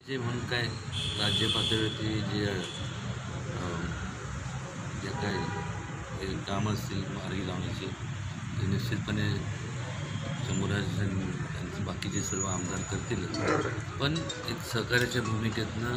नेते म्हणून काय राज्य पातळीवरती जे काय हे कामं असतील मार्गी लावण्याची ते निश्चितपणे शंभूराज त्यांचे बाकीचे सर्व आमदार करतीलच. पण एक सहकार्याच्या भूमिकेतनं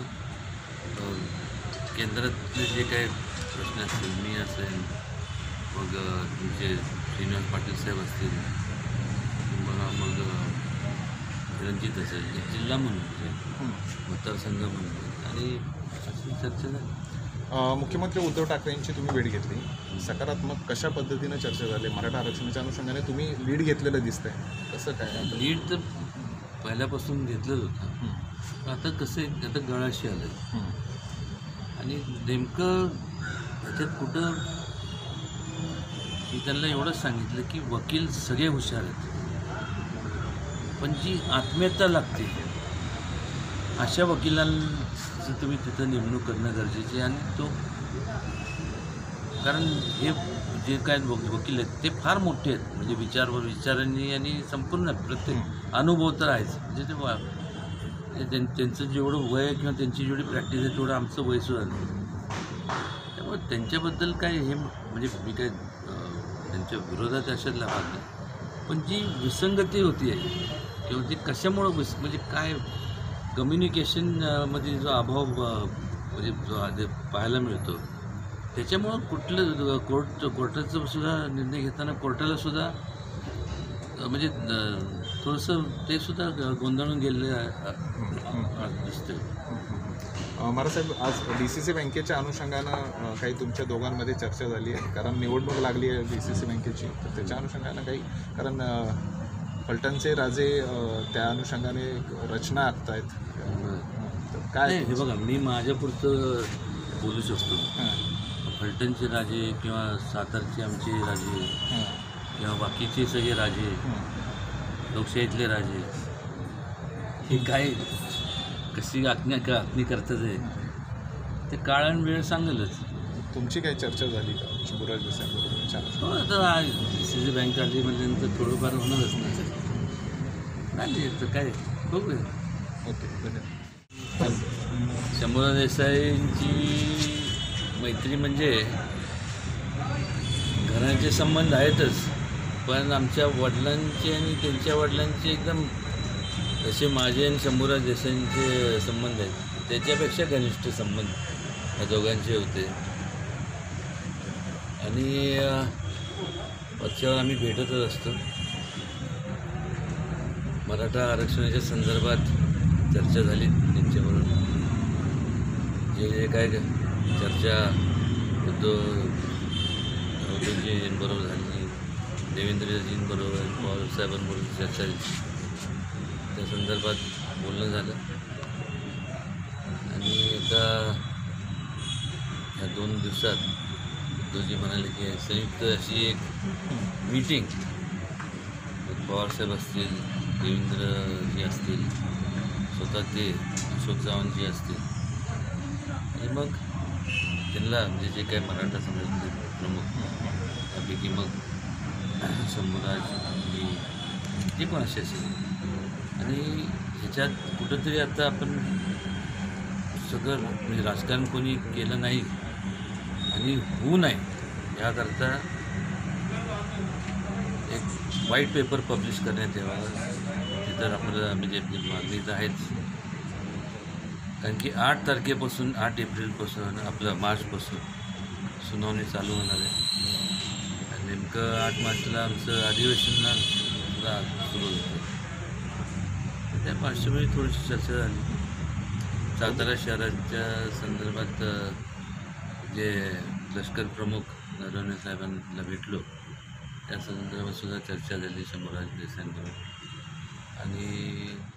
केंद्रातले जे काही प्रश्न असतील, मी असेल, मग तुमचे श्रीनिवास पाटील साहेब असतील, मग रणजित असेल, एक जिल्हा म्हणून मतदारसंघ म्हणून आणि अशी चर्चा झाली. मुख्यमंत्री उद्धव ठाकरेंची तुम्ही भेट घेतली, सकारात्मक कशा पद्धतीनं चर्चा झाली? मराठा आरक्षणाच्या अनुषंगाने तुम्ही लीड घेतलेलं दिसतंय, कसं काय? लीड तर पहिल्यापासून घेतलंच होतं. आता कसं आहे, आता गळाशी आलं आणि नेमकं त्याच्यात कुठं मी त्यांना एवढंच सांगितलं की वकील सगळे हुशार आहेत, पण जी आत्मीयता लागते अशा वकिलांचं तुम्ही तिथं नेमणूक करणं गरजेचे आहे. आणि तो कारण हे जे काय वकील आहेत ते फार मोठे आहेत, म्हणजे विचारांनी आणि संपूर्ण प्रत्येक अनुभव तर आहेच. म्हणजे ते त्यांचं जेवढं वय किंवा त्यांची जेवढी प्रॅक्टिस आहे तेवढं आमचं वयसुद्धा नाही. त्यामुळे त्यांच्याबद्दल काय हे म्हणजे मी काय त्यांच्या विरोधात अशातला भाग नाही, पण जी विसंगती होती आहे किंवा ती कशामुळं म्हणजे काय कम्युनिकेशनमध्ये जो अभाव म्हणजे जो पाहायला मिळतो त्याच्यामुळं कुठलं कोर्टाचं सुद्धा निर्णय घेताना कोर्टाला सुद्धा म्हणजे थोडंसं ते सुद्धा गोंधळून गेलेलं दिसतं. महाराजसाहेब, आज DCC बँकेच्या अनुषंगानं काही तुमच्या दोघांमध्ये चर्चा झाली आहे, कारण निवडणूक लागली आहे DCC बँकेची, तर त्याच्या अनुषंगानं काही, कारण फलटणचे राजे त्या अनुषंगाने रचना आखत आहेत, काय हे बघा, मी माझ्यापुरतं बोलू शकतो. फलटणचे राजे किंवा सातारचे आमचे राजे किंवा बाकीचे सगळे राजे, लोकशाहीतले राजे, हे काय कशी आखणी करतात आहे ते काळ आणि वेळ सांगेलच. तुमची काही चर्चा झाली का शंभूराज देसाईंबरोबर? आता DCC बँक आली म्हटल्यानंतर थोडंफार होणारच नाही तर काय बघूया. ओके, धन्यवाद. शंभूराज देसाईंची मैत्री म्हणजे घराचे संबंध आहेतच, पण आमच्या वडिलांचे आणि त्यांच्या वडिलांचे एकदम जसे माझे आणि शंभूराज देसाईंचे संबंध आहेत त्याच्यापेक्षा घनिष्ठ संबंध या दोघांचे होते. आणि वरच्यावर आम्ही भेटतच असतो. मराठा आरक्षणाच्या संदर्भात चर्चा झाली त्यांच्याबरोबर, जे काय चर्चा उद्धवजींबरोबर झाली, देवेंद्रजींबरोबर, पवार साहेबांबरोबर चर्चा झाली, त्या संदर्भात बोलणं झालं. आणि आता ह्या 2 दिवसात उद्धवजी म्हणाले की संयुक्त अशी एक मीटिंग, पवारसाहेब असतील, देवेंद्रजी असतील, स्वतः ते अशोक चव्हाणजी असतील, आणि मग त्यांना म्हणजे जे काही मराठा समाजातले प्रमुख त्यापैकी मग शंभूराज जे पण असे असेल, आणि ह्याच्यात कुठंतरी आता आपण सगळं म्हणजे राजकारण कोणी केलं नाही आणि होऊ नये याकरता एक व्हाईट पेपर पब्लिश करण्यात यावा. तिथं आपल्याला म्हणजे मागणी तर आहेच, कारण की 8 तारखेपासून 8 एप्रिलपासून आपलं मार्चपासून सुनावणी चालू होणार आहे. आणि नेमकं 8 मार्चला आमचं अधिवेशनाला सुरू होतं. त्या पार्श्वभूमीवर थोडीशी चर्चा झाली. सातारा शहराच्या संदर्भात जे लष्कर प्रमुख नरवणे साहेबांना भेटलो त्या संदर्भात सुद्धा चर्चा झाली शंभूराज देसाईंबरोबर. आणि